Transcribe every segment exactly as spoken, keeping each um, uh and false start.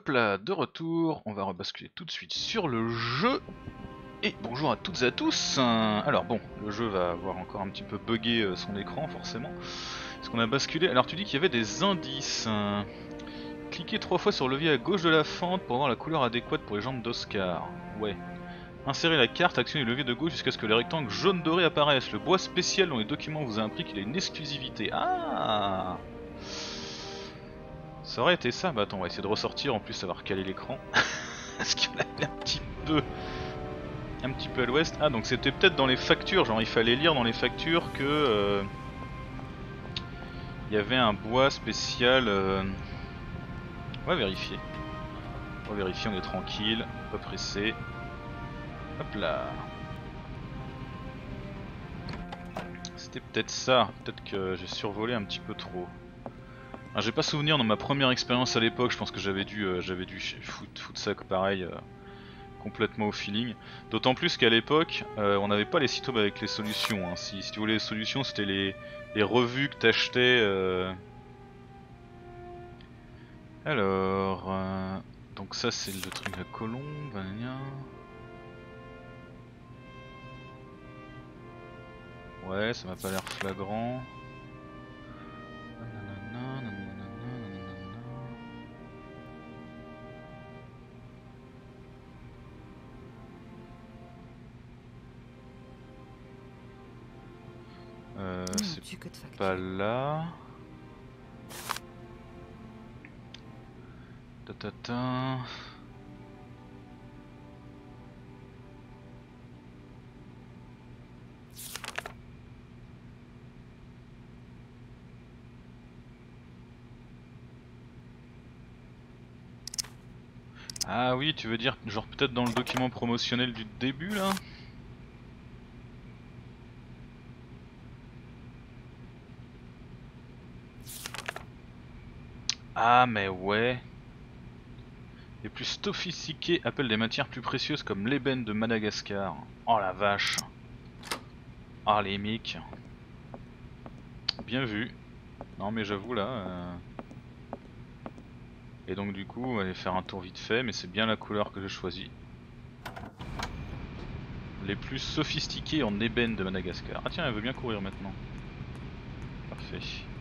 Hop là, de retour, on va rebasculer tout de suite sur le jeu. Et bonjour à toutes et à tous. Alors bon, le jeu va avoir encore un petit peu bugué son écran forcément. Est-ce qu'on a basculé? Alors tu dis qu'il y avait des indices. Cliquez trois fois sur le levier à gauche de la fente pour avoir la couleur adéquate pour les jambes d'Oscar. Ouais. Insérez la carte, actionnez le levier de gauche jusqu'à ce que les rectangles jaune doré apparaissent. Le bois spécial dont les documents vous impliquent qu'il a une exclusivité. Ah, ça aurait été ça. Bah attends, on va essayer de ressortir, en plus ça va recaler l'écran. Parce qu'on avait un petit peu... Un petit peu à l'ouest. Ah, donc c'était peut-être dans les factures, genre il fallait lire dans les factures que... Euh, il y avait un bois spécial... Euh... On va vérifier. On va vérifier, on est tranquille, pas pressé. Hop là. C'était peut-être ça, peut-être que j'ai survolé un petit peu trop. J'ai pas souvenir dans ma première expérience à l'époque, je pense que j'avais dû, euh, j'avais dû foutre, foutre ça pareil, euh, complètement au feeling. D'autant plus qu'à l'époque, euh, on n'avait pas les sites web avec les solutions. Hein. Si, si tu voulais les solutions, c'était les, les revues que t'achetais. Euh... Alors, euh... donc ça c'est le truc à colombe. Ouais, ça m'a pas l'air flagrant. Euh, c'est pas là. Tatata. Ah oui, tu veux dire genre peut-être dans le document promotionnel du début là? Ah mais ouais. Les plus sophistiqués appellent des matières plus précieuses comme l'ébène de Madagascar. Oh la vache. Ah les mecs. Bien vu. Non mais j'avoue là... Euh... Et donc du coup on va aller faire un tour vite fait, mais c'est bien la couleur que j'ai choisie. Les plus sophistiqués en ébène de Madagascar. Ah tiens, elle veut bien courir maintenant. Parfait.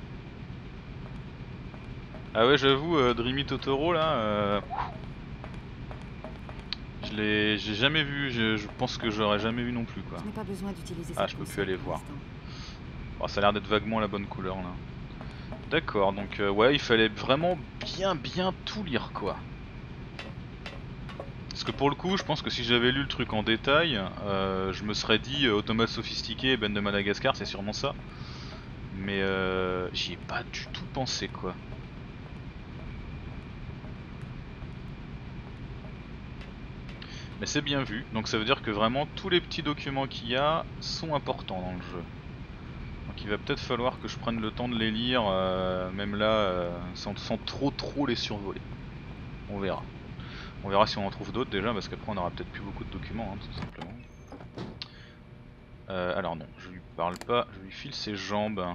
Ah ouais, j'avoue, euh, Dreamy Totoro là... Euh... Je l'ai j'ai jamais vu, je, je pense que j'aurais jamais vu non plus quoi. Je n'ai pas besoin d'utiliser Ah, je peux plus aller voir. Oh, ça a l'air d'être vaguement la bonne couleur là. D'accord, donc euh, ouais, il fallait vraiment bien bien tout lire quoi. Parce que pour le coup, je pense que si j'avais lu le truc en détail, euh, je me serais dit euh, automate sophistiqué, Ben de Madagascar, c'est sûrement ça. Mais euh, j'y ai pas du tout pensé quoi. Mais c'est bien vu, donc ça veut dire que vraiment tous les petits documents qu'il y a sont importants dans le jeu. Donc il va peut-être falloir que je prenne le temps de les lire, euh, même là, euh, sans, sans trop trop les survoler. On verra. On verra si on en trouve d'autres déjà, parce qu'après on aura peut-être plus beaucoup de documents, hein, tout simplement. Euh, alors non, je lui parle pas, je lui file ses jambes.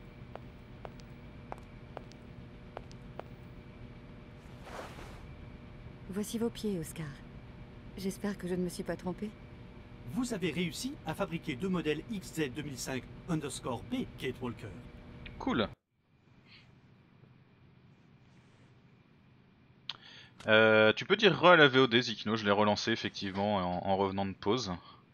Voici vos pieds, Oscar. J'espère que je ne me suis pas trompée. Vous avez réussi à fabriquer deux modèles X Z deux mille cinq underscore B, Kate Walker. Cool. Euh, tu peux dire re à la V O D, Zikino, je l'ai relancé effectivement en, en revenant de pause.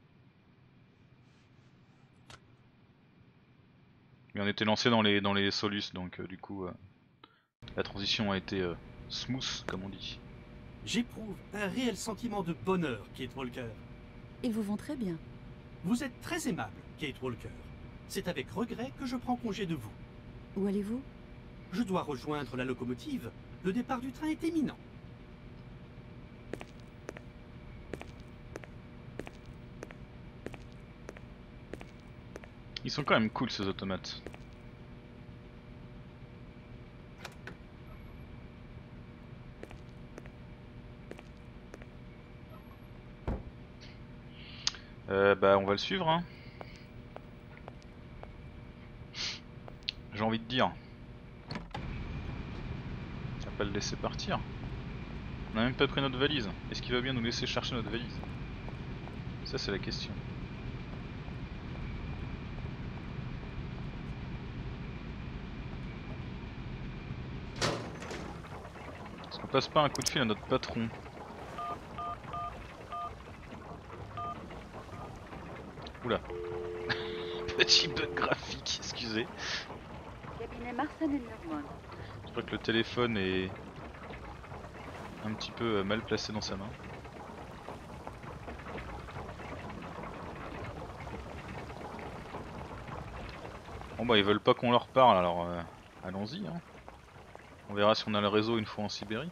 Mais on était lancé dans les, dans les solus, donc euh, du coup euh, la transition a été euh, smooth, comme on dit. J'éprouve un réel sentiment de bonheur, Kate Walker. Ils vous vont très bien. Vous êtes très aimable, Kate Walker. C'est avec regret que je prends congé de vous. Où allez-vous? Je dois rejoindre la locomotive. Le départ du train est imminent. Ils sont quand même cool ces automates. Euh, bah on va le suivre hein. J'ai envie de dire. On va pas le laisser partir. On a même pas pris notre valise. Est-ce qu'il va bien nous laisser chercher notre valise? Ça c'est la question. Est-ce qu'on passe pas un coup de fil à notre patron? Oula. Petit bug graphique, excusez. Cabinet Marsan et Normand. Je crois que le téléphone est un petit peu mal placé dans sa main. Bon bah ils veulent pas qu'on leur parle, alors euh, allons-y hein. On verra si on a le réseau une fois en Sibérie.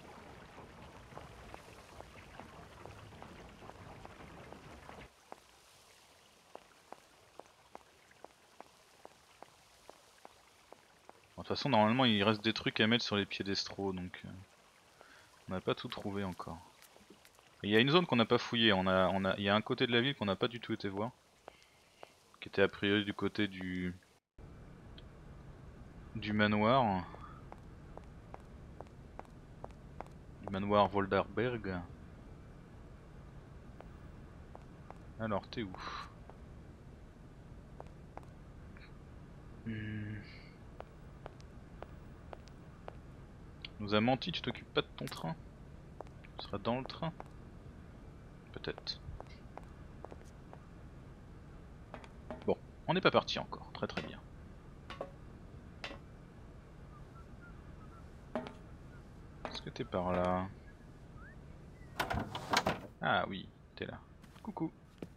De toute façon normalement il reste des trucs à mettre sur les piédestraux, donc euh, on n'a pas tout trouvé encore. Il y a une zone qu'on n'a pas fouillée, on a, on a, il y a un côté de la ville qu'on n'a pas du tout été voir, qui était a priori du côté du du manoir, du manoir Volderberg. Alors t'es où? hmm. Nous a menti, tu t'occupes pas de ton train? Tu seras dans le train? Peut-être. Bon, on n'est pas parti encore, très très bien. Est-ce que t'es par là? Ah oui, t'es là. Coucou.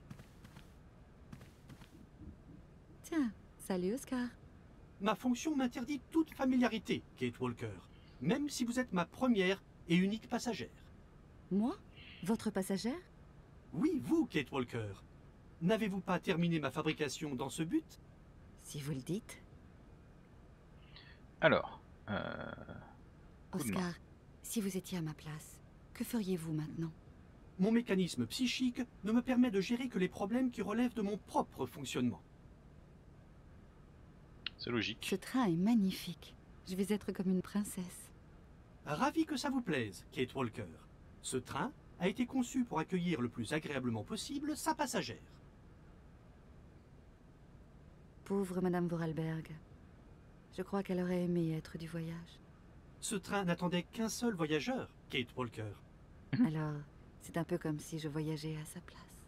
Tiens, salut Oscar. Ma fonction m'interdit toute familiarité, Kate Walker, même si vous êtes ma première et unique passagère. Moi? Votre passagère? Oui, vous, Kate Walker. N'avez-vous pas terminé ma fabrication dans ce but? Si vous le dites. Alors, euh... coup de main. Oscar, si vous étiez à ma place, que feriez-vous maintenant? Mon mécanisme psychique ne me permet de gérer que les problèmes qui relèvent de mon propre fonctionnement. C'est logique. Ce train est magnifique. Je vais être comme une princesse. Ravi que ça vous plaise, Kate Walker. Ce train a été conçu pour accueillir le plus agréablement possible sa passagère. Pauvre Madame Vorarlberg. Je crois qu'elle aurait aimé être du voyage. Ce train n'attendait qu'un seul voyageur, Kate Walker. Alors, c'est un peu comme si je voyageais à sa place.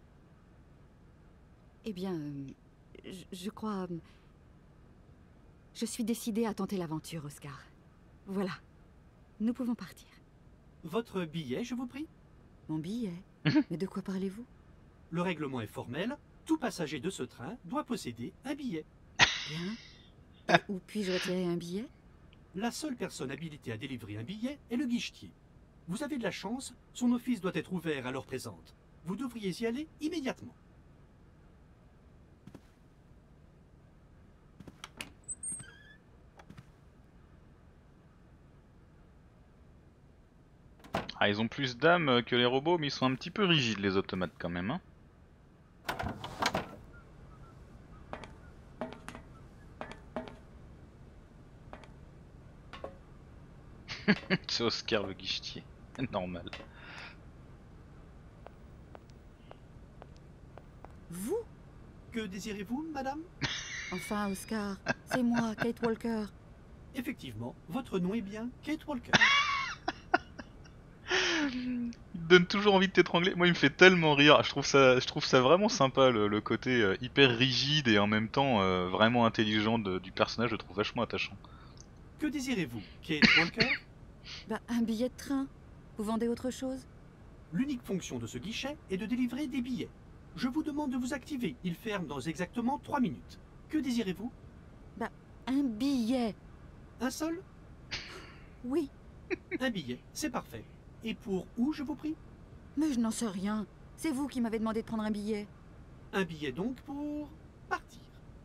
Eh bien, euh, je, je crois... euh, Je suis décidée à tenter l'aventure, Oscar. Voilà. Nous pouvons partir. Votre billet, je vous prie? Mon billet? Mais de quoi parlez-vous? Le règlement est formel. Tout passager de ce train doit posséder un billet. Bien. Et où puis-je retirer un billet? La seule personne habilitée à délivrer un billet est le guichetier. Vous avez de la chance, son office doit être ouvert à l'heure présente. Vous devriez y aller immédiatement. Ah, ils ont plus d'âme que les robots, mais ils sont un petit peu rigides les automates quand même. Hein. C'est Oscar le guichetier, normal. Vous? Que désirez-vous, madame? Enfin, Oscar, c'est moi, Kate Walker. Effectivement, votre nom est bien Kate Walker. Il te donne toujours envie de t'étrangler. Moi il me fait tellement rire, je trouve ça, je trouve ça vraiment sympa le, le côté euh, hyper rigide et en même temps euh, vraiment intelligent de, du personnage, je le trouve vachement attachant. Que désirez-vous, Kate Walker? Bah, un billet de train. Vous vendez autre chose? L'unique fonction de ce guichet est de délivrer des billets. Je vous demande de vous activer, il ferme dans exactement trois minutes. Que désirez-vous? Bah, un billet. Un seul? Oui, Un billet, c'est parfait. Et pour où, je vous prie? mais je n'en sais rien. C'est vous qui m'avez demandé de prendre un billet. Un billet donc pour partir.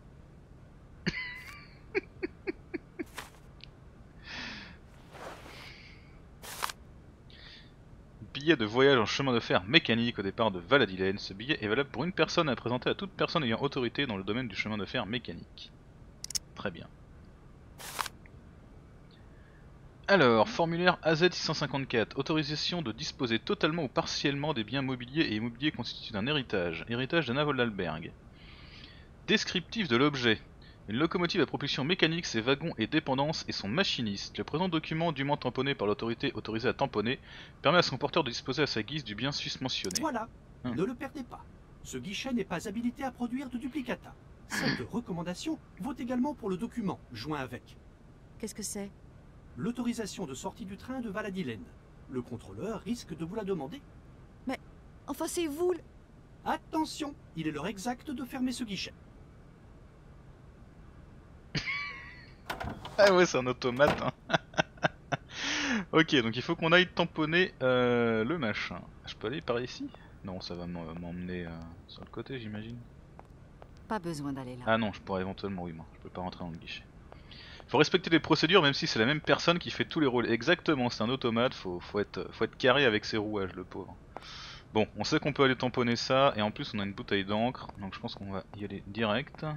Billet de voyage en chemin de fer mécanique au départ de Valladolid. Ce billet est valable pour une personne à présenter à toute personne ayant autorité dans le domaine du chemin de fer mécanique. Très bien. Alors, formulaire A Z six cent cinquante-quatre, autorisation de disposer totalement ou partiellement des biens mobiliers et immobiliers constitués d'un héritage, héritage d'Anna Woldalberg. Descriptif de l'objet. Une locomotive à propulsion mécanique, ses wagons et dépendances et son machiniste. Le présent document, dûment tamponné par l'autorité autorisée à tamponner, permet à son porteur de disposer à sa guise du bien susmentionné. Voilà, Hum. ne le perdez pas. Ce guichet n'est pas habilité à produire de duplicata. Cette recommandation vaut également pour le document joint avec. Qu'est-ce que c'est? L'autorisation de sortie du train de Valadilène. Le contrôleur risque de vous la demander. Enfin, c'est vous le... Attention, il est l'heure exacte de fermer ce guichet. Ah ouais, c'est un automate. Hein. Ok, donc il faut qu'on aille tamponner euh, le machin. Je peux aller par ici? Non, ça va m'emmener euh, sur le côté, j'imagine. Pas besoin d'aller là. Ah non, je pourrais éventuellement, oui, moi. Je peux pas rentrer dans le guichet. Faut respecter les procédures, même si c'est la même personne qui fait tous les rôles. Exactement, c'est un automate, faut, faut, être, faut être carré avec ses rouages, le pauvre. Bon, on sait qu'on peut aller tamponner ça, et en plus on a une bouteille d'encre, donc je pense qu'on va y aller direct.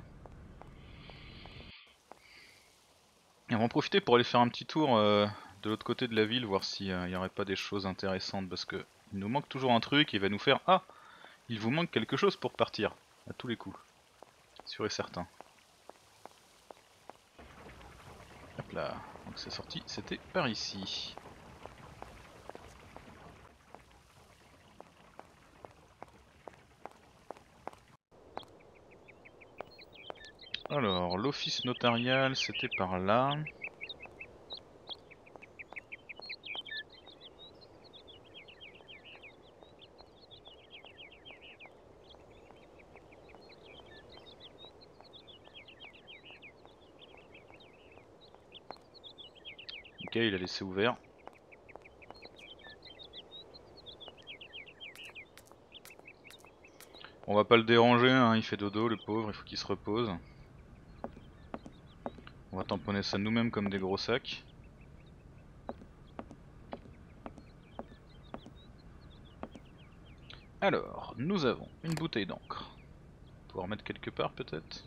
Et on va en profiter pour aller faire un petit tour euh, de l'autre côté de la ville, voir s'il n'y aurait pas des choses intéressantes, parce que il nous manque toujours un truc, il va nous faire... Ah, il vous manque quelque chose pour partir, à tous les coups. Sûr et certain. Hop là, donc c'est sorti, c'était par ici. Alors, l'office notarial, c'était par là. Ok, il a laissé ouvert. On va pas le déranger, hein, il fait dodo le pauvre, il faut qu'il se repose. On va tamponner ça nous-mêmes comme des gros sacs. Alors, nous avons une bouteille d'encre. Pouvoir mettre quelque part peut-être.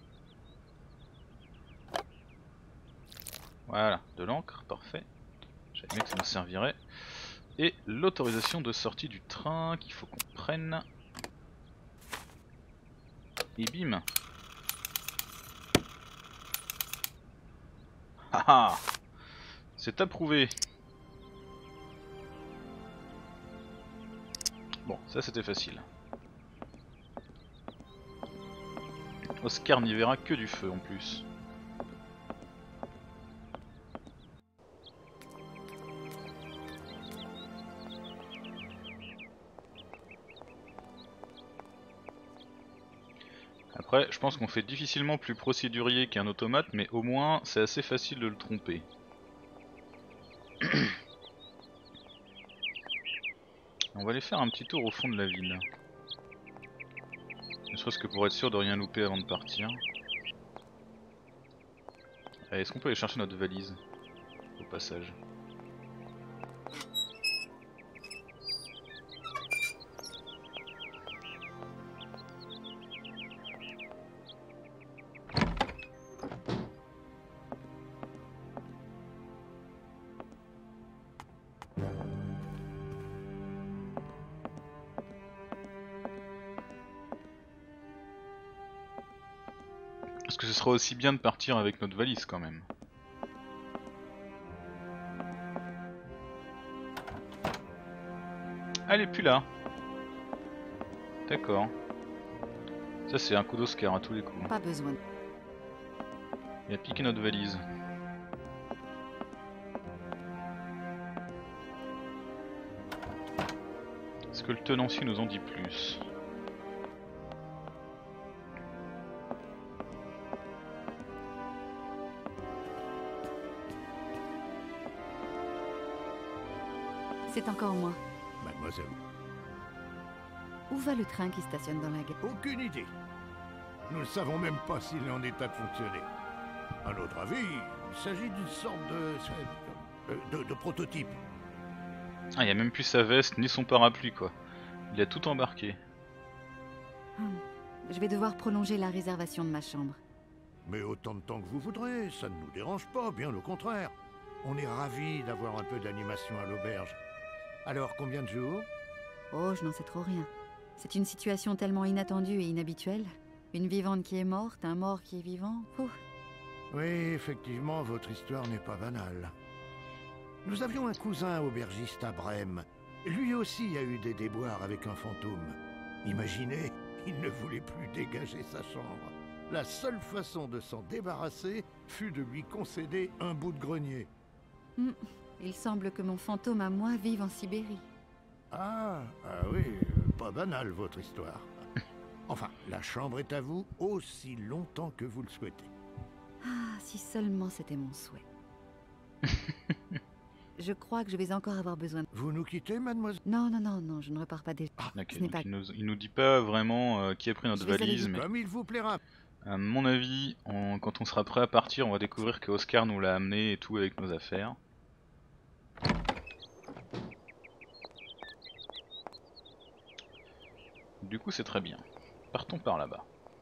Voilà, de l'encre, parfait. J'avais aimé que ça nous servirait. Et l'autorisation de sortie du train qu'il faut qu'on prenne. Et bim. Haha, c'est approuvé. Bon, ça c'était facile. Oscar n'y verra que du feu en plus. Après, je pense qu'on fait difficilement plus procédurier qu'un automate, mais au moins c'est assez facile de le tromper. On va aller faire un petit tour au fond de la ville. Ne serait-ce que pour être sûr de rien louper avant de partir. Est-ce qu'on peut aller chercher notre valise au passage? Parce que ce sera aussi bien de partir avec notre valise quand même. Elle est plus là. D'accord. Ça c'est un coup d'Oscar à tous les coups. Pas besoin. Il a piqué notre valise. Est-ce que le tenancier nous en dit plus? C'est encore moi. Mademoiselle, Où va le train qui stationne dans la gare? aucune idée. Nous ne savons même pas s'il est en état de fonctionner. À notre avis, il s'agit d'une sorte de... euh, de, de prototype. Ah, il y a même plus sa veste ni son parapluie quoi. Il a tout embarqué. Hum. Je vais devoir prolonger la réservation de ma chambre. Mais autant de temps que vous voudrez, ça ne nous dérange pas, bien au contraire. On est ravis d'avoir un peu d'animation à l'auberge. Alors, combien de jours? Oh, je n'en sais trop rien. C'est une situation tellement inattendue et inhabituelle. Une vivante qui est morte, un mort qui est vivant. Ouh. Oui, effectivement, votre histoire n'est pas banale. Nous avions un cousin aubergiste à Brême. Lui aussi a eu des déboires avec un fantôme. Imaginez, il ne voulait plus dégager sa chambre. La seule façon de s'en débarrasser fut de lui concéder un bout de grenier. Hmm. Il semble que mon fantôme à moi vive en Sibérie. Ah, ah oui, pas banal votre histoire. Enfin, la chambre est à vous aussi longtemps que vous le souhaitez. Ah, si seulement c'était mon souhait. Je crois que je vais encore avoir besoin de... Vous nous quittez, mademoiselle? Non, non, non, non, je ne repars pas déjà. Ok, Ce n'est donc pas... il, nous, il nous dit pas vraiment euh, qui a pris notre Je vais aller valise, vite. mais Comme il vous plaira. à mon avis, on- quand on sera prêt à partir, on va découvrir que Oscar nous l'a amené et tout avec nos affaires. Du coup, c'est très bien. Partons par là-bas.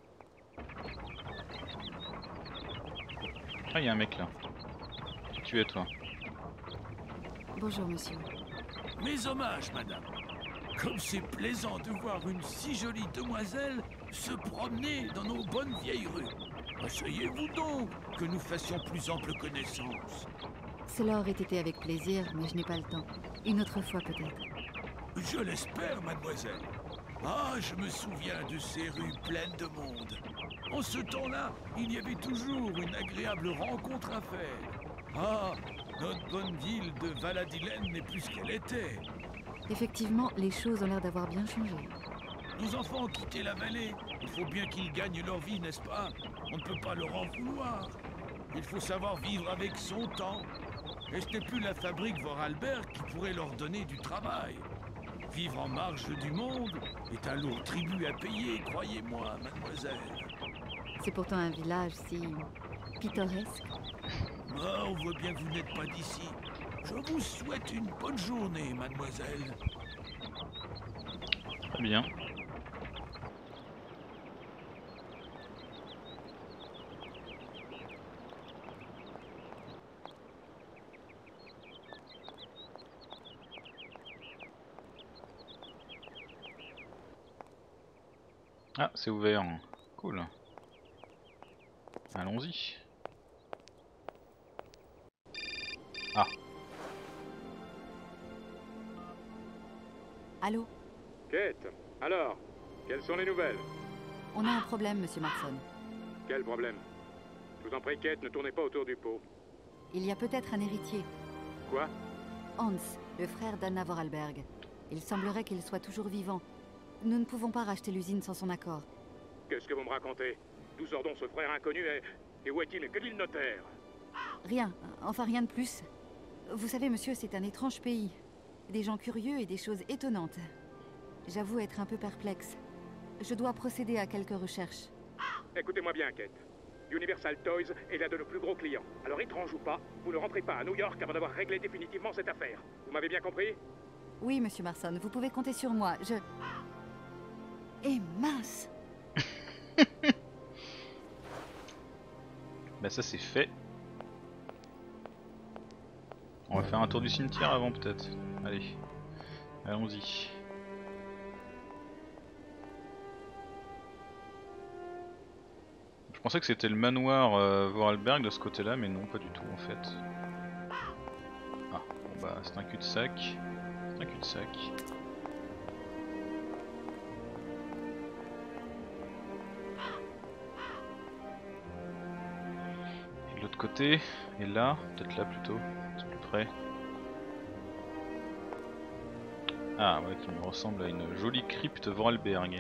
Ah, il y a un mec là. Qui tu es, toi? Bonjour, monsieur. Mes hommages, madame. Comme c'est plaisant de voir une si jolie demoiselle se promener dans nos bonnes vieilles rues. Asseyez-vous donc, que nous fassions plus ample connaissance. Cela aurait été avec plaisir, mais je n'ai pas le temps. Une autre fois peut-être. Je l'espère, mademoiselle. Ah, je me souviens de ces rues pleines de monde. En ce temps-là, il y avait toujours une agréable rencontre à faire. Ah, notre bonne ville de Valadilène n'est plus ce qu'elle était. Effectivement, les choses ont l'air d'avoir bien changé. Nos enfants ont quitté la vallée. Il faut bien qu'ils gagnent leur vie, n'est-ce pas? On ne peut pas leur en vouloir. Il faut savoir vivre avec son temps. Et ce n'est plus la fabrique Vorarlberg qui pourrait leur donner du travail. Vivre en marge du monde est un lourd tribut à payer, croyez-moi, mademoiselle. C'est pourtant un village si... pittoresque. Ah, on voit bien que vous n'êtes pas d'ici. Je vous souhaite une bonne journée, mademoiselle. Très bien. Ah, c'est ouvert. Cool. Allons-y. Ah. Allô? Kate, alors, quelles sont les nouvelles? On a un problème, monsieur Marson. Quel problème? Je vous en prie, Kate, ne tournez pas autour du pot. Il y a peut-être un héritier. Quoi? Hans, le frère d'Anna Vorarlberg. Il semblerait qu'il soit toujours vivant. Nous ne pouvons pas racheter l'usine sans son accord. Qu'est-ce que vous me racontez? D'où sort donc ce frère inconnu et, et où est-il? Que dit le notaire? Rien, enfin rien de plus. Vous savez, monsieur, c'est un étrange pays. Des gens curieux et des choses étonnantes. J'avoue être un peu perplexe. Je dois procéder à quelques recherches. Écoutez-moi bien, Kate. Universal Toys est l'un de nos plus gros clients. Alors, étrange ou pas, vous ne rentrez pas à New York avant d'avoir réglé définitivement cette affaire. Vous m'avez bien compris? Oui, monsieur Marson, vous pouvez compter sur moi. Je... Eh mince! Bah ça c'est fait. On va faire un tour du cimetière avant peut-être. Allez, allons-y. Je pensais que c'était le manoir euh, Vorarlberg de ce côté-là, mais non, pas du tout en fait. Ah, bon bah c'est un cul-de-sac. C'est un cul-de-sac. Et de l'autre côté, et là, peut-être là plutôt, c'est plus près. Ah ouais, qui me ressemble à une jolie crypte Vorarlberg.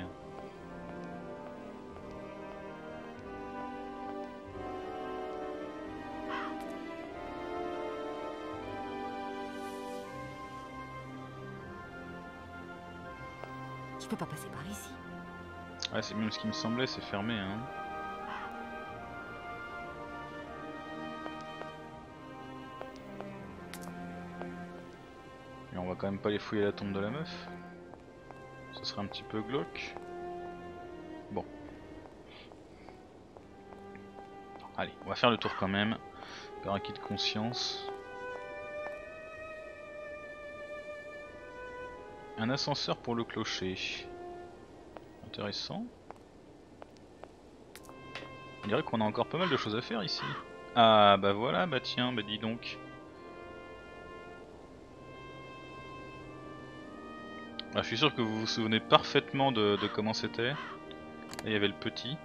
Je peux pas passer par ici. Ouais, c'est même ce qui me semblait, c'est fermé hein. Et on va quand même pas aller fouiller la tombe de la meuf. Ce serait un petit peu glauque. Bon. Allez, on va faire le tour quand même. Faire un acquis de conscience. Un ascenseur pour le clocher. Intéressant. On dirait qu'on a encore pas mal de choses à faire ici. Ah bah voilà, bah tiens, bah dis donc. Ah, je suis sûr que vous vous souvenez parfaitement de, de comment c'était. Là il y avait le petit.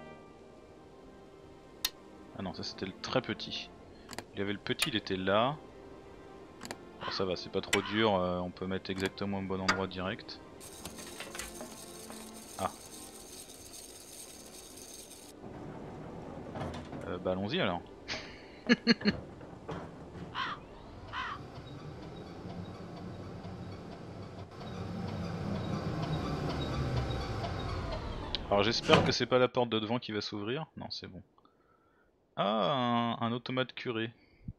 Ah non, ça c'était le très petit. Il y avait le petit, il était là. Bon, ça va, c'est pas trop dur, euh, on peut mettre exactement au bon endroit direct. Ah. Euh, bah allons-y alors. Alors j'espère que c'est pas la porte de devant qui va s'ouvrir. Non, c'est bon. Ah, un, un automate curé.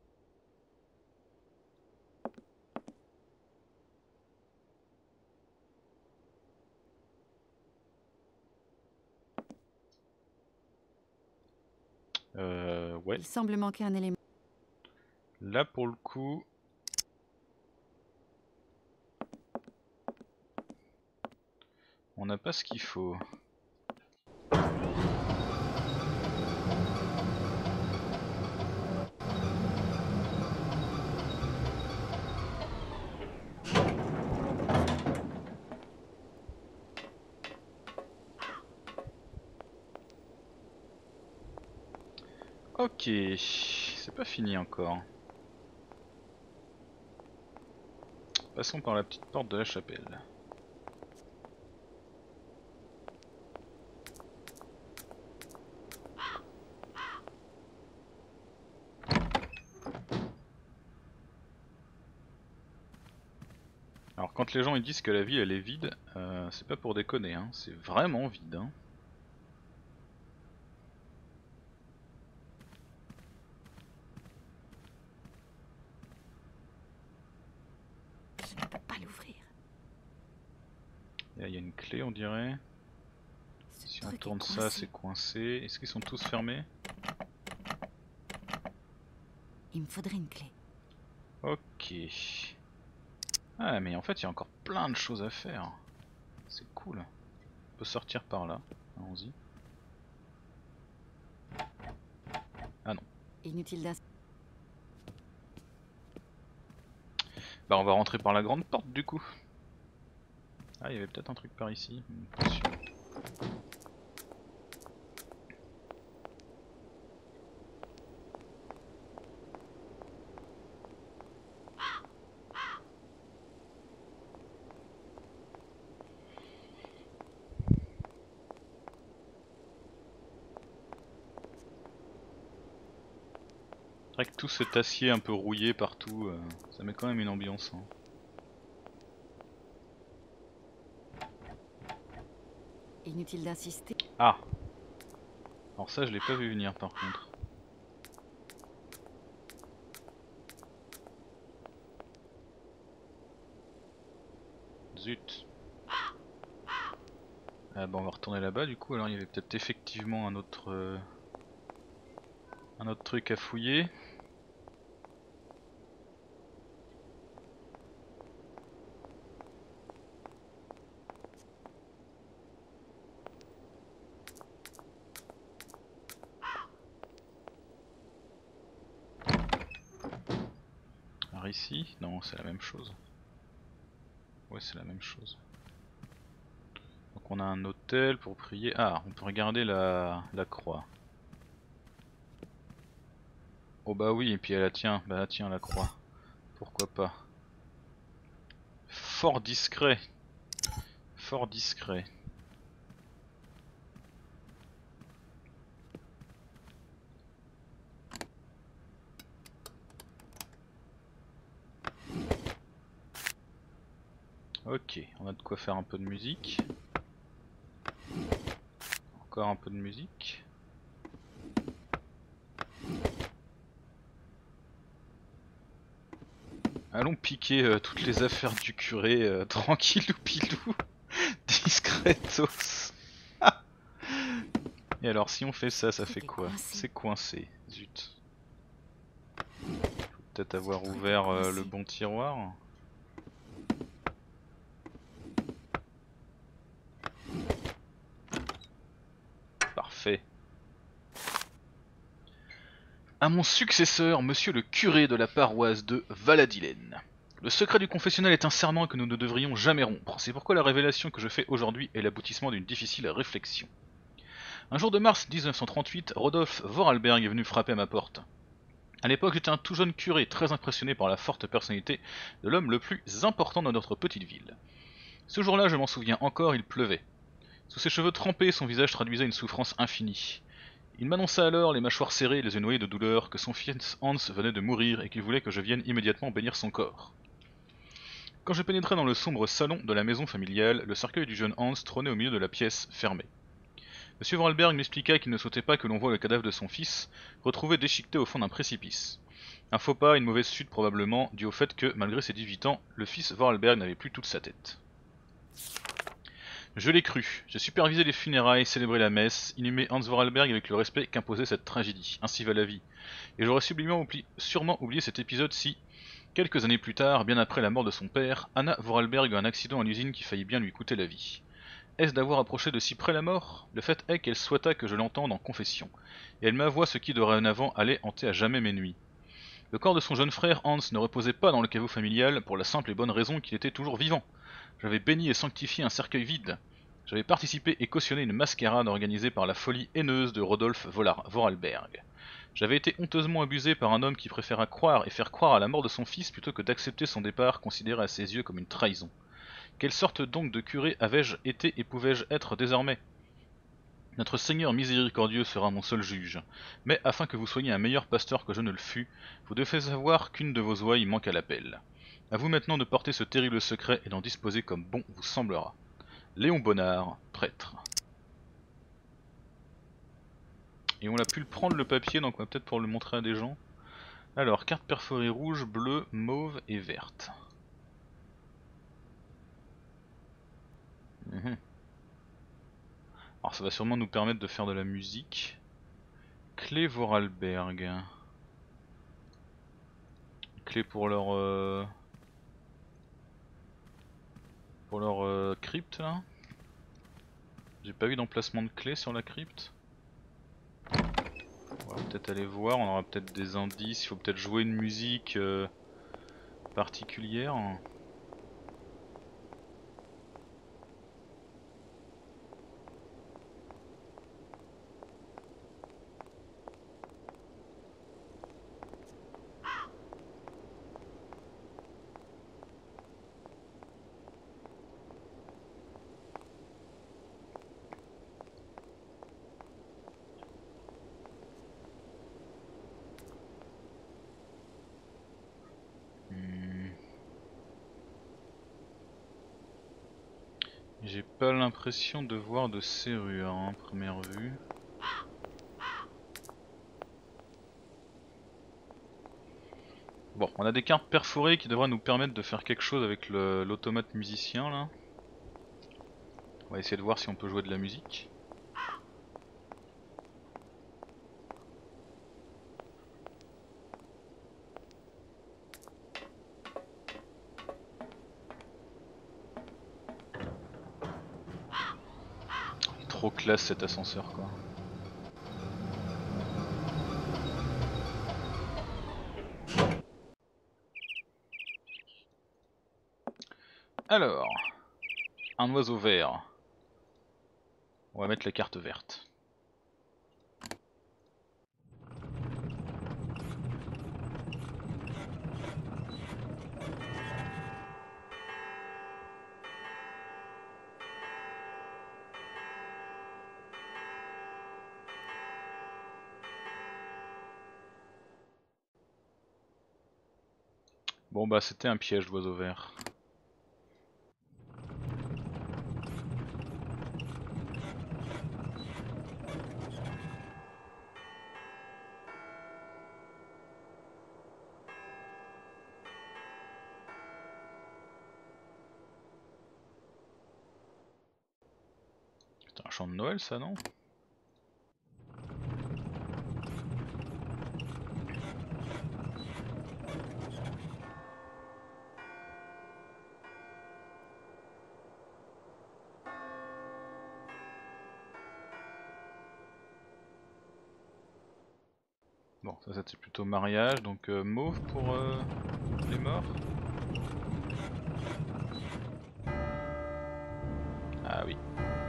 Euh, ouais. Il semble manquer un élément. Là pour le coup... On n'a pas ce qu'il faut. Ok, c'est pas fini encore. Passons par la petite porte de la chapelle. Alors quand les gens ils disent que la ville elle est vide, euh, c'est pas pour déconner, hein, c'est vraiment vide. Hein. Je ne peux pas l'ouvrir. Là il y a une clé on dirait. Ce Si on truc est tourne ça coincé. c'est coincé. Est-ce qu'ils sont tous fermés? Il me faudrait une clé. Ok. Ah mais en fait il y a encore plein de choses à faire. C'est cool. On peut sortir par là. Allons-y. Ah non. Inutile d'ins... Bah on va rentrer par la grande porte du coup. Ah il y avait peut-être un truc par ici. Pas sûr. C'est vrai que tout cet acier un peu rouillé partout, euh, ça met quand même une ambiance. Hein. Inutile d'insister. Ah! Alors ça je l'ai pas vu venir par contre. Zut! Ah bah on va retourner là-bas du coup, alors il y avait peut-être effectivement un autre... Euh, un autre truc à fouiller. Alors ici, non c'est la même chose. Ouais c'est la même chose. Donc on a un hôtel pour prier. Ah, on peut regarder la, la croix. Oh bah oui, et puis elle a tient, bah tiens la croix. Pourquoi pas. Fort discret. Fort discret. Ok, on a de quoi faire un peu de musique. Encore un peu de musique. Allons piquer euh, toutes les affaires du curé, euh, tranquillou pilou, discretos. Et alors si on fait ça, ça fait quoi? C'est coincé, zut. Faut peut-être avoir ouvert euh, le bon tiroir. À mon successeur, monsieur le curé de la paroisse de Valadilen. Le secret du confessionnal est un serment que nous ne devrions jamais rompre. C'est pourquoi la révélation que je fais aujourd'hui est l'aboutissement d'une difficile réflexion. Un jour de mars mille neuf cent trente-huit, Rodolphe Vorarlberg est venu frapper à ma porte. À l'époque, j'étais un tout jeune curé, très impressionné par la forte personnalité de l'homme le plus important de notre petite ville. Ce jour-là, je m'en souviens encore, il pleuvait. Sous ses cheveux trempés, son visage traduisait une souffrance infinie. Il m'annonça alors, les mâchoires serrées, les yeux noyés de douleur, que son fils Hans venait de mourir et qu'il voulait que je vienne immédiatement bénir son corps. Quand je pénétrai dans le sombre salon de la maison familiale, le cercueil du jeune Hans trônait au milieu de la pièce, fermée. Monsieur Vorarlberg m'expliqua qu'il ne souhaitait pas que l'on voie le cadavre de son fils, retrouvé déchiqueté au fond d'un précipice. Un faux pas, une mauvaise chute probablement, dû au fait que, malgré ses dix-huit ans, le fils Vorarlberg n'avait plus toute sa tête. Je l'ai cru, j'ai supervisé les funérailles, célébré la messe, inhumé Hans Vorarlberg avec le respect qu'imposait cette tragédie, ainsi va la vie. Et j'aurais sublimement oubli, sûrement oublié cet épisode si, quelques années plus tard, bien après la mort de son père, Anna Vorarlberg eut un accident à l'usine qui faillit bien lui coûter la vie. Est-ce d'avoir approché de si près la mort? Le fait est qu'elle souhaita que je l'entende en confession, et elle m'avoua ce qui dorénavant allait hanter à jamais mes nuits. Le corps de son jeune frère Hans ne reposait pas dans le caveau familial pour la simple et bonne raison qu'il était toujours vivant. J'avais béni et sanctifié un cercueil vide. J'avais participé et cautionné une mascarade organisée par la folie haineuse de Rodolphe Vorarlberg. J'avais été honteusement abusé par un homme qui préféra croire et faire croire à la mort de son fils plutôt que d'accepter son départ considéré à ses yeux comme une trahison. Quelle sorte donc de curé avais-je été et pouvais-je être désormais? Notre Seigneur miséricordieux sera mon seul juge, mais afin que vous soyez un meilleur pasteur que je ne le fus, vous devez savoir qu'une de vos ouailles manque à l'appel. À vous maintenant de porter ce terrible secret et d'en disposer comme bon vous semblera. Léon Bonnard, prêtre. Et on a pu le prendre le papier, donc on va peut-être pour le montrer à des gens. Alors, carte perforée rouge, bleue, mauve et verte. Mmh. Alors ça va sûrement nous permettre de faire de la musique. Clé Vorarlberg. Clé pour leur... Euh... Pour leur euh, crypte là. J'ai pas eu d'emplacement de clé sur la crypte. On va peut-être aller voir, on aura peut-être des indices, il faut peut-être jouer une musique euh, particulière. J'ai pas l'impression de voir de serrure, hein, première vue. Bon, on a des cartes perforées qui devraient nous permettre de faire quelque chose avec l'automate musicien là. On va essayer de voir si on peut jouer de la musique. Il est trop classe cet ascenseur quoi. Alors, un oiseau vert. On va mettre la carte verte. Bon bah c'était un piège d'oiseau vert. C'est un chant de Noël ça non? Bon, Bon, ça c'était plutôt mariage, donc euh, mauve pour euh, les morts. Ah oui.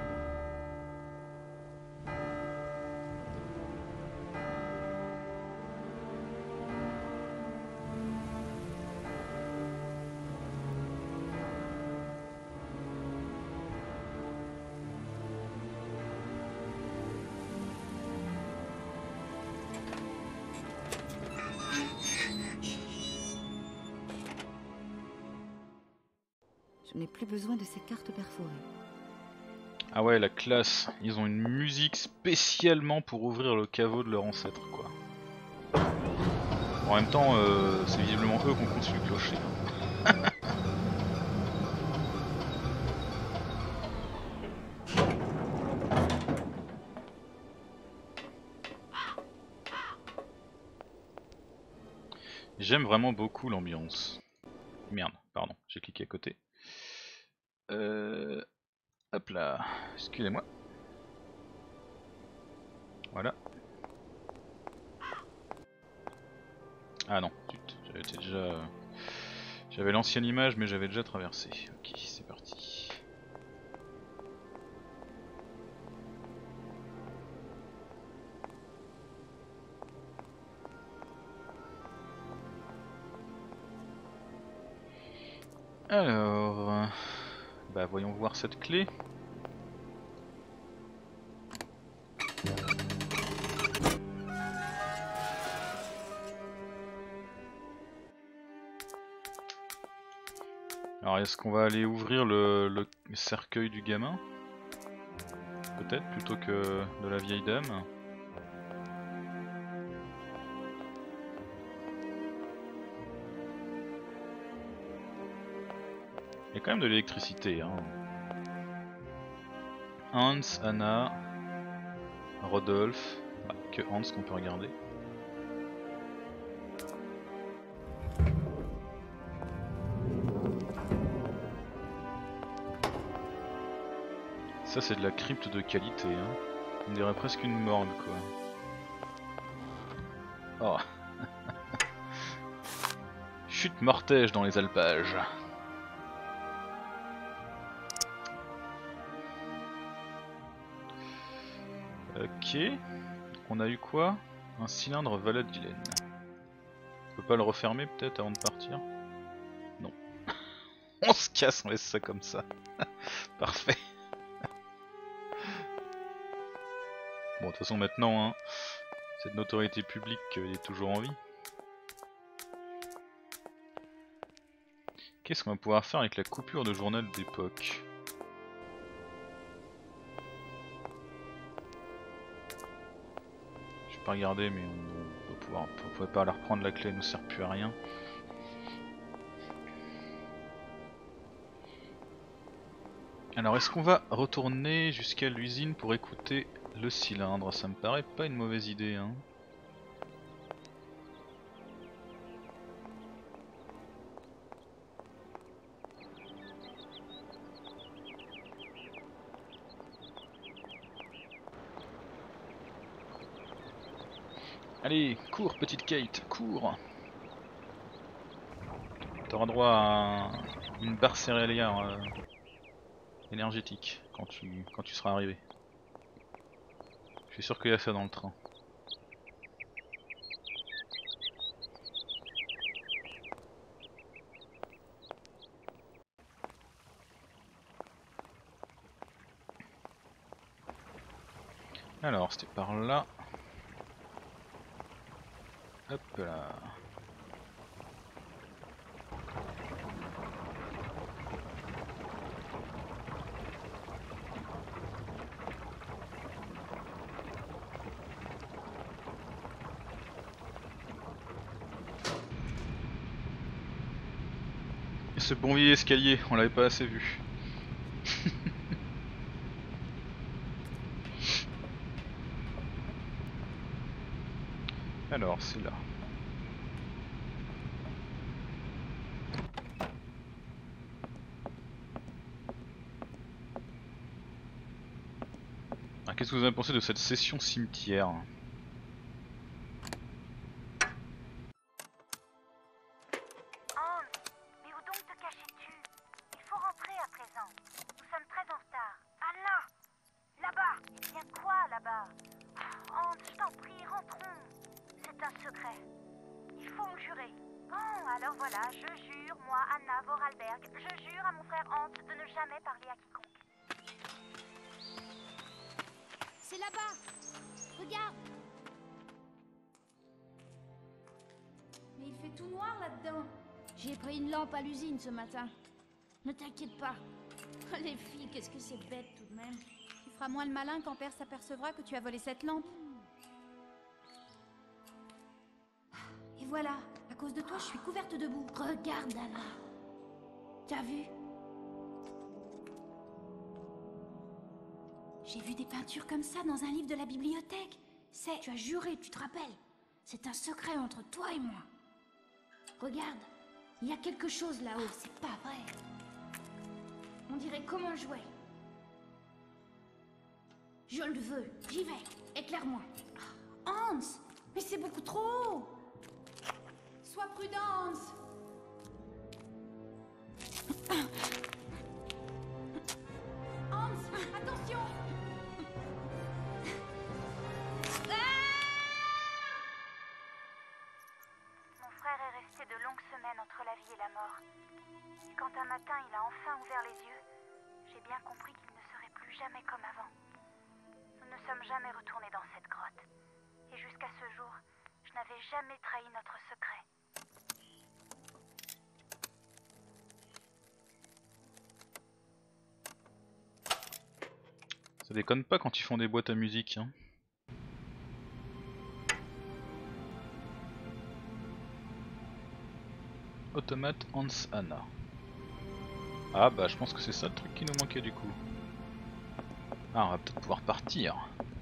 Je n'ai plus besoin de ces cartes perforées. Ah ouais, la classe, ils ont une musique spécialement pour ouvrir le caveau de leur ancêtre, quoi. En même temps, euh, c'est visiblement eux qui ont conçu le clocher. J'aime vraiment beaucoup l'ambiance. Merde, pardon, j'ai cliqué à côté. Euh... Hop là, excusez-moi. Voilà. Ah non, zut, j'avais été déjà... J'avais l'ancienne image mais j'avais déjà traversé. Ok, c'est parti. Alors... Bah voyons voir cette clé. Alors est-ce qu'on va aller ouvrir le, le cercueil du gamin? Peut-être plutôt que de la vieille dame. Il y a quand même de l'électricité, hein. Hans, Anna, Rodolphe, ah, que Hans qu'on peut regarder. Ça c'est de la crypte de qualité, hein. On dirait presque une morgue, quoi. Oh. Chute mortège dans les alpages. Ok. On a eu quoi? Un cylindre Valadilène. On peut pas le refermer peut-être avant de partir? Non. On se casse, on laisse ça comme ça. Parfait. Bon, de toute façon maintenant, hein, cette notoriété publique euh, est toujours en vie. Qu'est-ce qu'on va pouvoir faire avec la coupure de journal d'époque? Je vais pas regarder, mais on, on, peut pouvoir, on pourrait pas la reprendre, la clé elle nous sert plus à rien. Alors est-ce qu'on va retourner jusqu'à l'usine pour écouter le cylindre? Ça me paraît pas une mauvaise idée, hein. Allez, cours petite Kate, cours. T'auras droit à une barre céréalière euh, énergétique quand tu, quand tu seras arrivé. Je suis sûr qu'il y a ça dans le train. Alors, c'était par là. Hop là. Et ce bon vieil escalier, on l'avait pas assez vu. Alors, c'est là. Ah, qu'est-ce que vous avez pensé de cette session cimetière? là-bas. Hans, je t'en prie, rentrons. C'est un secret. Il faut me jurer. Oh, alors voilà, je jure, moi, Anna Vorarlberg, je jure à mon frère Hans de ne jamais parler à quiconque. C'est là-bas. Regarde. Mais il fait tout noir là-dedans. J'ai pris une lampe à l'usine ce matin. Ne t'inquiète pas. Les filles, qu'est-ce que c'est bête tout de même. Tu feras moins le malin quand Père s'apercevra que tu as volé cette lampe. Et voilà, à cause de toi, je suis couverte de boue. Regarde, Anna. T'as vu? J'ai vu des peintures comme ça dans un livre de la bibliothèque. C'est... Tu as juré, tu te rappelles? C'est un secret entre toi et moi. Regarde, il y a quelque chose là-haut, c'est pas vrai. On dirait comme un jouet. Je le veux, j'y vais, éclaire-moi. Hans, mais c'est beaucoup trop haut. Sois prudente. Hans, attention. Mon frère est resté de longues semaines entre la vie et la mort. Et quand un matin il a enfin ouvert les yeux, j'ai bien compris qu'il ne serait plus jamais comme avant. Nous ne sommes jamais retournés dans cette grotte. Et jusqu'à ce jour, je n'avais jamais trahi notre secret. Ça déconne pas quand ils font des boîtes à musique. Hein. Automate Hans Anna. Ah bah je pense que c'est ça le truc qui nous manquait du coup. Ah on va peut-être pouvoir partir.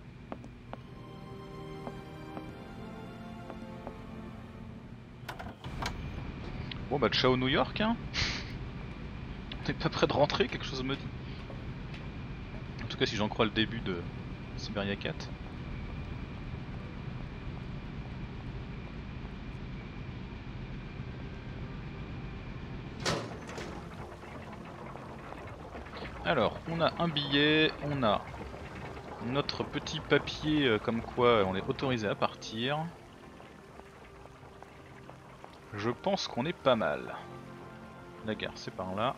Bon bah ciao New York hein. T'es pas prêt de rentrer, quelque chose me dit. En tout cas si j'en crois le début de Siberia quatre. Alors, on a un billet, on a notre petit papier euh, comme quoi on est autorisé à partir. Je pense qu'on est pas mal. La gare, c'est par là.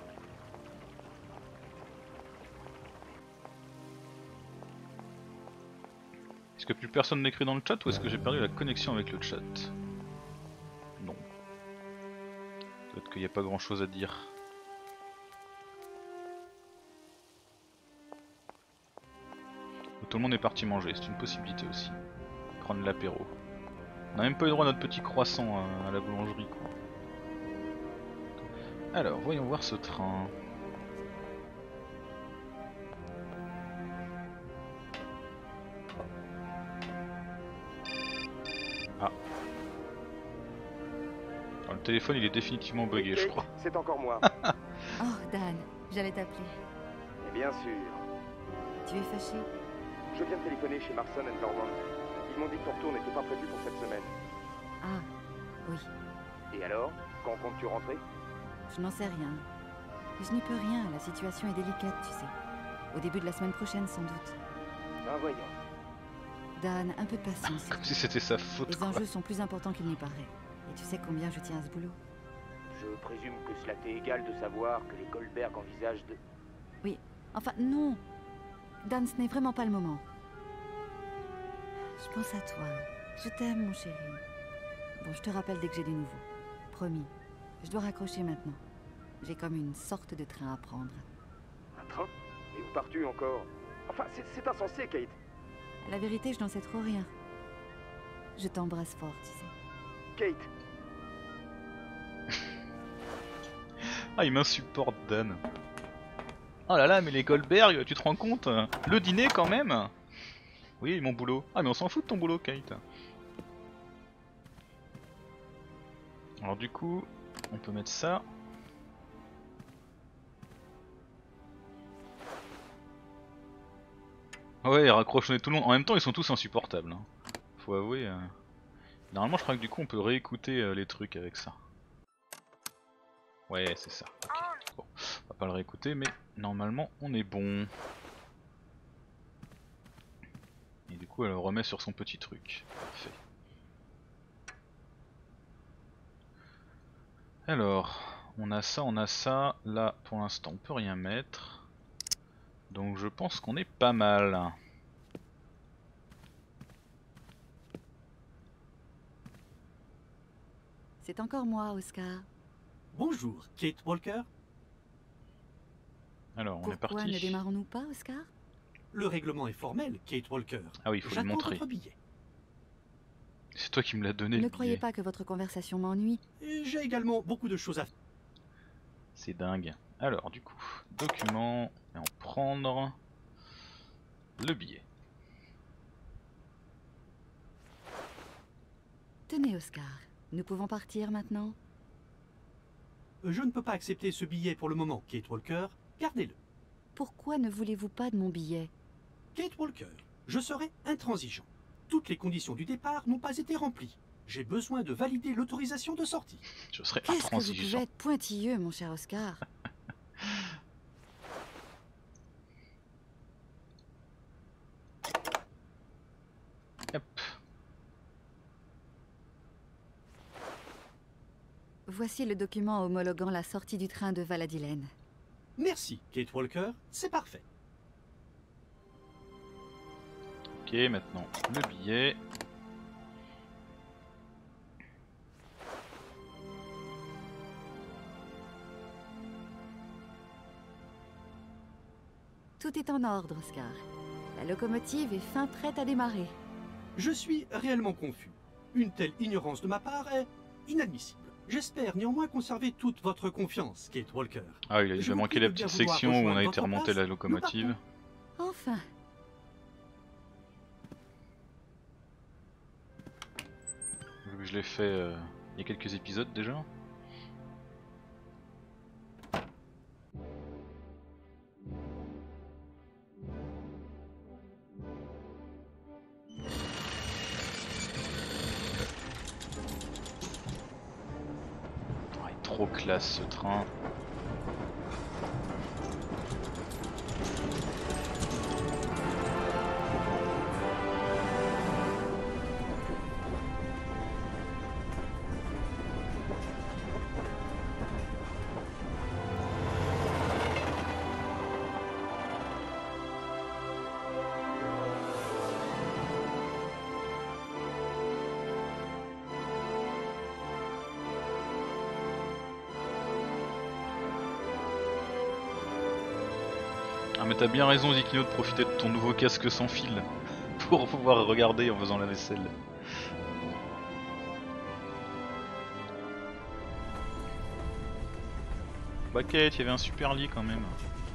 Est-ce que plus personne n'écrit dans le chat ou est-ce que j'ai perdu la connexion avec le chat? Non. Peut-être qu'il n'y a pas grand chose à dire. Tout le monde est parti manger, c'est une possibilité aussi. Prendre l'apéro. On n'a même pas eu droit à notre petit croissant à la boulangerie quoi. Alors, voyons voir ce train. Ah. Alors, le téléphone il est définitivement bugué je crois. C'est encore moi. Oh Dan, j'allais t'appeler. Et bien sûr. Tu es fâché? Je viens de téléphoner chez Marston and Norman. Ils m'ont dit que ton retour n'était pas prévu pour cette semaine. Ah, oui. Et alors? Quand comptes-tu rentrer? Je n'en sais rien. Je n'y peux rien, la situation est délicate, tu sais. Au début de la semaine prochaine, sans doute. Ah, voyons. Dan, un peu de patience. Comme si c'était sa faute. Les quoi. enjeux sont plus importants qu'il n'y paraît. Et tu sais combien je tiens à ce boulot. Je présume que cela t'est égal de savoir que les Goldberg envisagent de... Oui, enfin, non. Dan, ce n'est vraiment pas le moment. Je pense à toi. Je t'aime, mon chéri. Bon, je te rappelle dès que j'ai des nouveaux. Promis. Je dois raccrocher maintenant. J'ai comme une sorte de train à prendre. Un train? Et où pars-tu encore? Enfin, c'est insensé, Kate. La vérité, je n'en sais trop rien. Je t'embrasse fort, tu sais. Kate. Ah, il m'insupporte, Dan. Oh là là, mais les Goldberg, tu te rends compte? Le dîner quand même? Oui, mon boulot. Ah, mais on s'en fout de ton boulot, Kate. Alors, du coup, on peut mettre ça. Ouais, raccrochonner tout le monde. En même temps, ils sont tous insupportables. Hein. Faut avouer. Euh... Normalement, je crois que du coup, on peut réécouter euh, les trucs avec ça. Ouais, c'est ça. Okay. Bon, on va pas le réécouter, mais normalement, on est bon. coup elle le remet sur son petit truc. Parfait. Alors, on a ça, on a ça. Là, pour l'instant, on peut rien mettre. Donc je pense qu'on est pas mal. C'est encore moi, Oscar. Bonjour, Kate Walker. Alors, on Pourquoi est parti. ne démarrons-nous pas, Oscar? Le règlement est formel, Kate Walker. Ah oui, il faut lui J'attends montrer. votre billet. C'est toi qui me l'as donné. Ne le croyez billet. pas que votre conversation m'ennuie. Et j'ai également beaucoup de choses à faire. C'est dingue. Alors, du coup, document, et en prendre le billet. Tenez, Oscar. Nous pouvons partir maintenant? Je ne peux pas accepter ce billet pour le moment, Kate Walker. Gardez-le. Pourquoi ne voulez-vous pas de mon billet? Kate Walker, je serai intransigeant. Toutes les conditions du départ n'ont pas été remplies. J'ai besoin de valider l'autorisation de sortie. Je serai Qu'est-ce que vous intransigeant. pouvez être pointilleux, mon cher Oscar? Hop. Voici le document homologuant la sortie du train de Valadilène. Merci, Kate Walker. C'est parfait. Ok, maintenant le billet. Tout est en ordre, Oscar. La locomotive est fin prête à démarrer. Je suis réellement confus. Une telle ignorance de ma part est inadmissible. J'espère néanmoins conserver toute votre confiance, Kate Walker. Ah, il a Je déjà vous manqué prie la de bien petite vouloir section où on a rejoindre été votre remonter place. la Nous locomotive. Enfin! Vu que je l'ai fait euh, il y a quelques épisodes déjà. Oh, il est trop classe ce train. Ah mais t'as bien raison Zikino de profiter de ton nouveau casque sans fil pour pouvoir regarder en faisant la vaisselle. Bah Kate, il y avait un super lit quand même.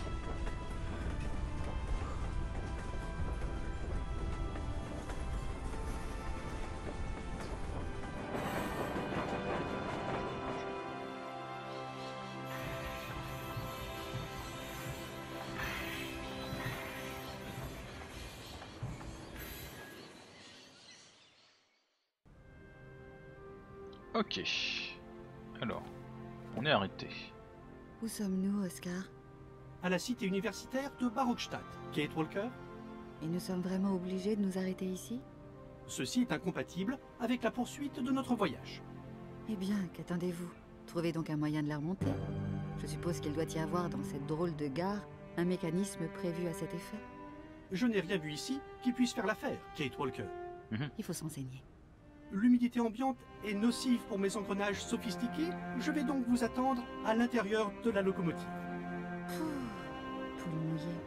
Ok. Alors, on est arrêté. Où sommes-nous, Oscar? À la cité universitaire de Barockstadt, Kate Walker. Et nous sommes vraiment obligés de nous arrêter ici? Ceci est incompatible avec la poursuite de notre voyage. Eh bien, qu'attendez-vous? Trouvez donc un moyen de la remonter. Je suppose qu'il doit y avoir dans cette drôle de gare un mécanisme prévu à cet effet. Je n'ai rien vu ici qui puisse faire l'affaire, Kate Walker. Il faut s'enseigner. L'humidité ambiante est nocive pour mes engrenages sophistiqués. Je vais donc vous attendre à l'intérieur de la locomotive. Poule mouillée.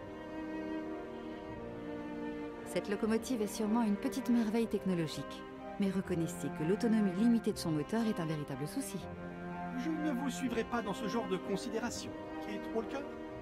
Cette locomotive est sûrement une petite merveille technologique. Mais reconnaissez que l'autonomie limitée de son moteur est un véritable souci. Je ne vous suivrai pas dans ce genre de considération, Kate Walker.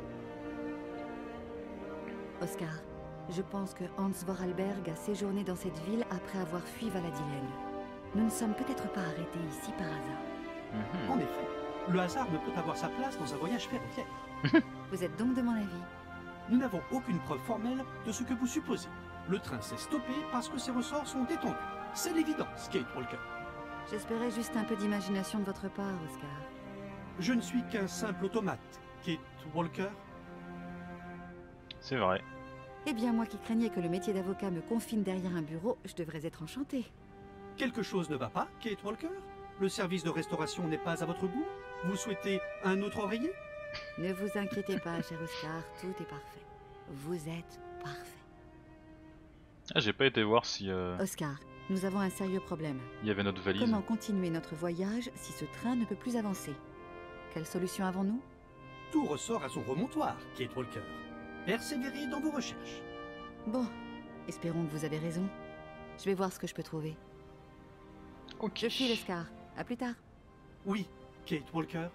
Oscar, je pense que Hans Vorarlberg a séjourné dans cette ville après avoir fui Valadilène. Nous ne sommes peut-être pas arrêtés ici par hasard. En effet, le hasard ne peut avoir sa place dans un voyage ferroviaire. Vous êtes donc de mon avis? Nous n'avons aucune preuve formelle de ce que vous supposez. Le train s'est stoppé parce que ses ressorts sont détendus. C'est l'évidence, Kate Walker. J'espérais juste un peu d'imagination de votre part, Oscar. Je ne suis qu'un simple automate, Kate Walker. C'est vrai. Eh bien, moi qui craignais que le métier d'avocat me confine derrière un bureau, je devrais être enchantée. Quelque chose ne va pas, Kate Walker? Le service de restauration n'est pas à votre goût? Vous souhaitez un autre oreiller? Ne vous inquiétez pas, cher Oscar, tout est parfait. Vous êtes parfait. Ah, j'ai pas été voir si euh, Oscar, nous avons un sérieux problème. il y avait notre valise. Comment continuer notre voyage si ce train ne peut plus avancer? Quelle solution avons-nous? Tout ressort à son remontoir, Kate Walker. Persévérez dans vos recherches. Bon, espérons que vous avez raison. Je vais voir ce que je peux trouver. Ok. Je file, Oscar. À plus tard. Oui, Kate Walker.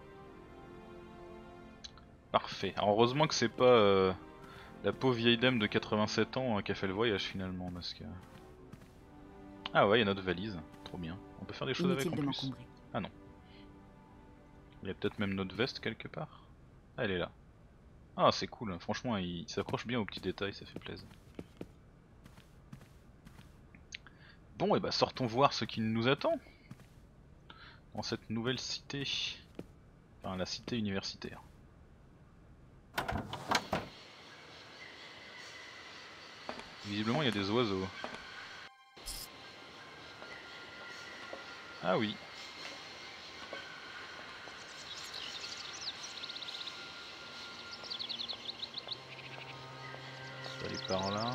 Parfait. Alors heureusement que c'est pas euh, la pauvre vieille dame de quatre-vingt-sept ans euh, qui a fait le voyage finalement, parce que... Ah ouais, il y a notre valise. Trop bien. On peut faire des choses avec Inutile en de plus. m'encombrer. Ah non. Il y a peut-être même notre veste quelque part. Ah, elle est là. Ah, c'est cool. Franchement, il s'accroche bien aux petits détails, ça fait plaisir. Bon, et bah sortons voir ce qui nous attend dans cette nouvelle cité. Enfin, la cité universitaire. Visiblement, il y a des oiseaux. Ah oui. On va aller par là.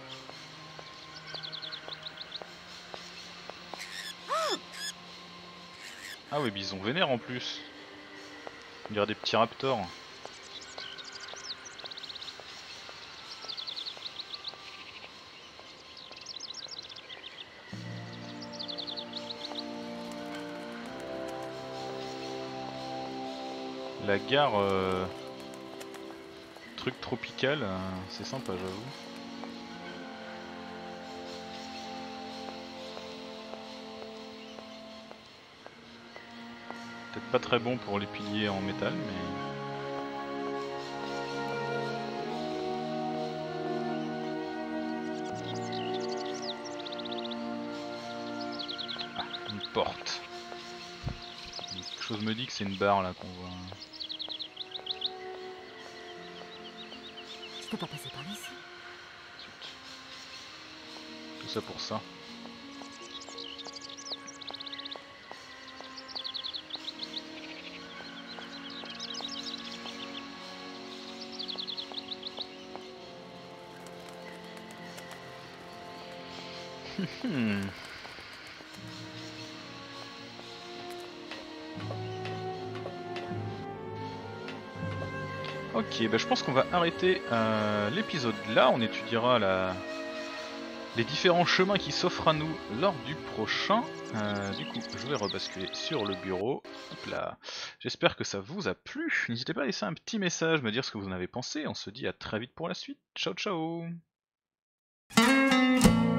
Ah oui, bison vénère en plus. On dirait des petits raptors. La gare euh, truc tropical, euh, c'est sympa j'avoue. Peut-être pas très bon pour les piliers en métal, mais... Ah, une porte. Quelque chose me dit que c'est une barre là qu'on voit. Je peux pas passer par ici. Zut. Tout ça pour ça. Hmm. Ok, bah je pense qu'on va arrêter euh, l'épisode là, on étudiera la... les différents chemins qui s'offrent à nous lors du prochain. Euh, du coup, je vais rebasculer sur le bureau. Hop là. J'espère que ça vous a plu. N'hésitez pas à laisser un petit message, me dire ce que vous en avez pensé. On se dit à très vite pour la suite. Ciao ciao.